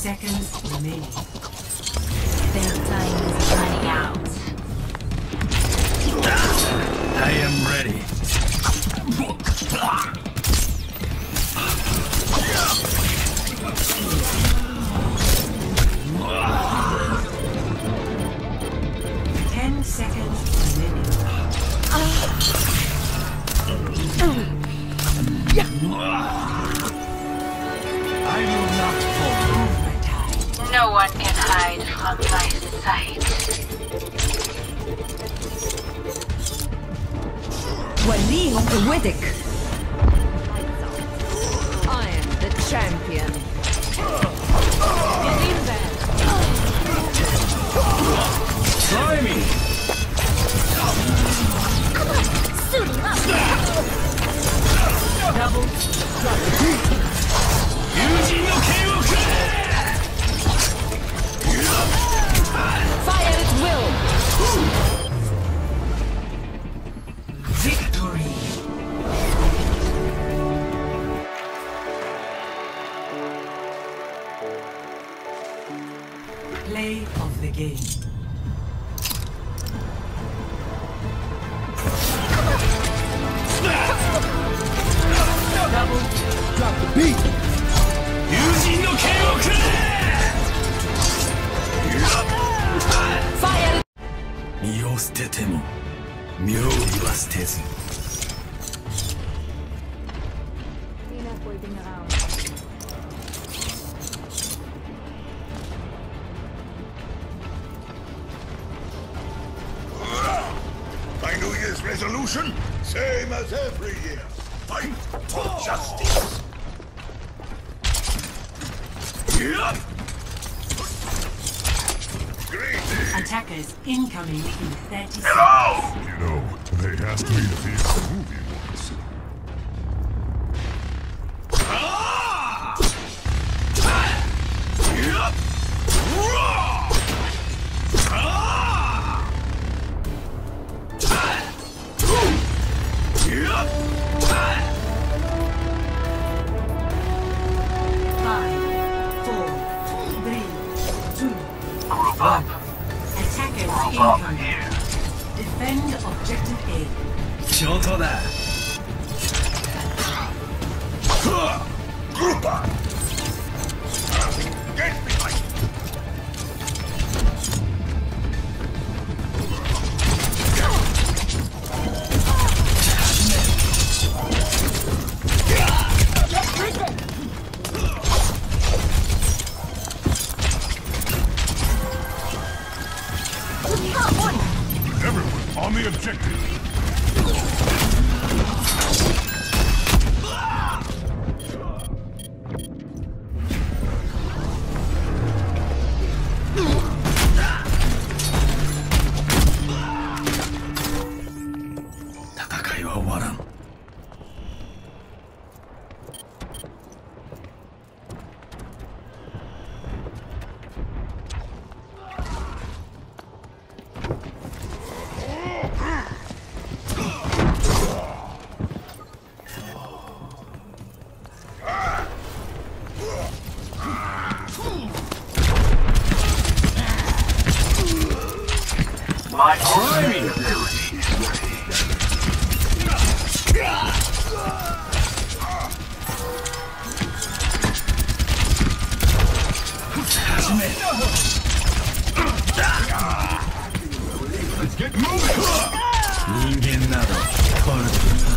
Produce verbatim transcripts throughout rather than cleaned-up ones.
seconds remaining. Their time is running out. I am ready. Ten seconds remaining. I will not fall. No one can hide from my sight. Wali Widic. I am the champion. Get in there. Try me. Double drop. Yujin no Ken wo kure! Fire at will. Victory. Play of the game. Double Drop the beat. Yujin no Ken wo kure! Fire. 身を捨てても妙理は捨てず。 My New Year's resolution? Same as every year. Fight for justice. Greetings. attackers incoming in thirty Hello. seconds. You know, they asked me to be in a movie once. Five, four, three, two, one. Attackers incoming. Defend objective A. ショートだ。 Group up. Get me, Mike. Everyone on the objective. My priming ability. Let's get moving. 人間などこる。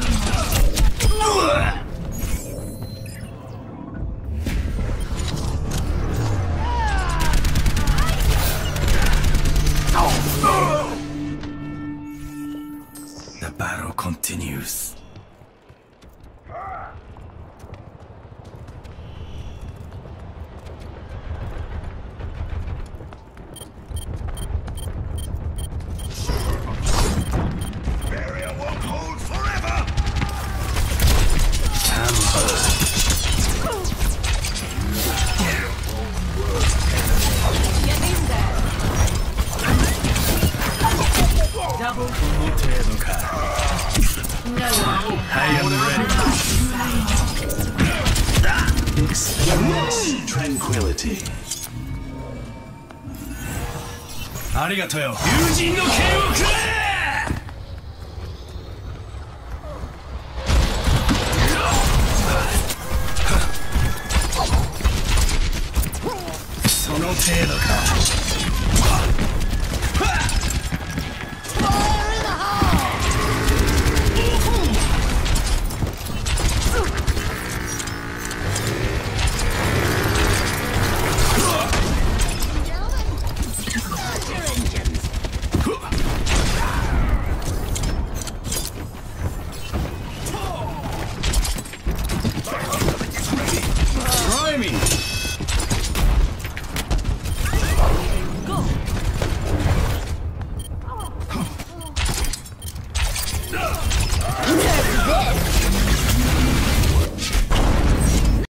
The battle continues. Barrier won't hold forever. Double. No one I am ready. Experience tranquility. ありがとよ。友人の剣をくれ。その程度か。